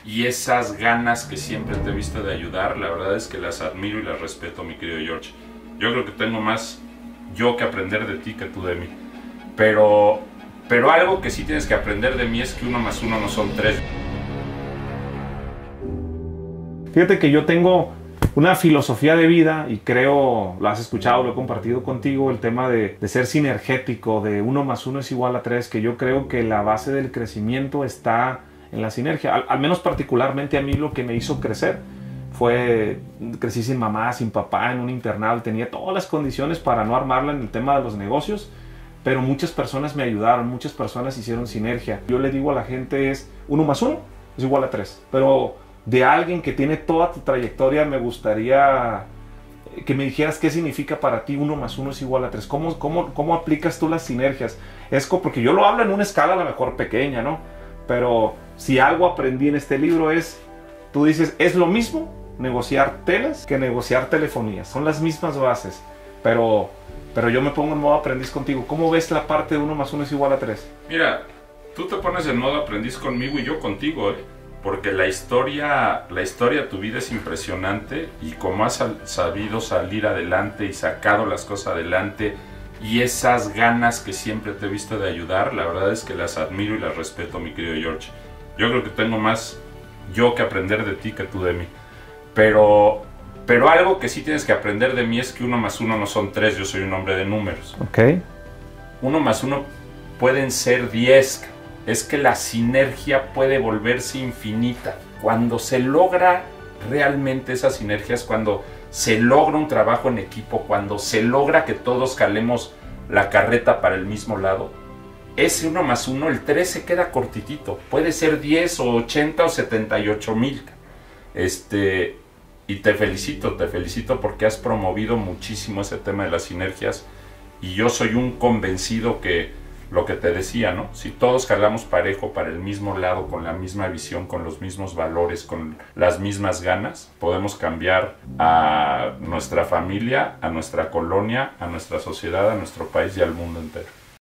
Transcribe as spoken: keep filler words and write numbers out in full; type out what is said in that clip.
y esas ganas que siempre te he visto de ayudar, la verdad es que las admiro y las respeto, mi querido George. Yo creo que tengo más yo que aprender de ti que tú de mí. Pero, pero algo que sí tienes que aprender de mí es que uno más uno no son tres. Fíjate que yo tengo una filosofía de vida y creo, lo has escuchado, lo he compartido contigo, el tema de, de ser sinergético, de uno más uno es igual a tres, que yo creo que la base del crecimiento está en la sinergia. Al, al menos particularmente a mí lo que me hizo crecer fue, crecí sin mamá, sin papá, en un internado, tenía todas las condiciones para no armarla en el tema de los negocios, pero muchas personas me ayudaron, muchas personas hicieron sinergia. Yo le digo a la gente es uno más uno es igual a tres, pero de alguien que tiene toda tu trayectoria me gustaría que me dijeras qué significa para ti uno más uno es igual a tres. ¿Cómo, cómo, cómo aplicas tú las sinergias? Es porque yo lo hablo en una escala a lo mejor pequeña, ¿no? Pero si algo aprendí en este libro es, tú dices, es lo mismo negociar teles que negociar telefonías. Son las mismas bases, pero, pero yo me pongo en modo aprendiz contigo. ¿Cómo ves la parte de uno más uno es igual a tres? Mira, tú te pones en modo aprendiz conmigo y yo contigo, ¿eh? Porque la historia, la historia de tu vida es impresionante y como has sabido salir adelante y sacado las cosas adelante y esas ganas que siempre te he visto de ayudar, la verdad es que las admiro y las respeto, mi querido George. Yo creo que tengo más yo que aprender de ti que tú de mí. Pero, pero algo que sí tienes que aprender de mí es que uno más uno no son tres, yo soy un hombre de números. Ok. Uno más uno pueden ser diez. Es que la sinergia puede volverse infinita. Cuando se logra realmente esa sinergia es cuando se logra un trabajo en equipo, cuando se logra que todos calemos la carreta para el mismo lado. Ese uno más uno, el tres se queda cortitito. Puede ser diez o ochenta o setenta y ocho mil. Este, y te felicito, te felicito porque has promovido muchísimo ese tema de las sinergias. Y yo soy un convencido que lo que te decía, ¿no? Si todos jalamos parejo para el mismo lado, con la misma visión, con los mismos valores, con las mismas ganas, podemos cambiar a nuestra familia, a nuestra colonia, a nuestra sociedad, a nuestro país y al mundo entero.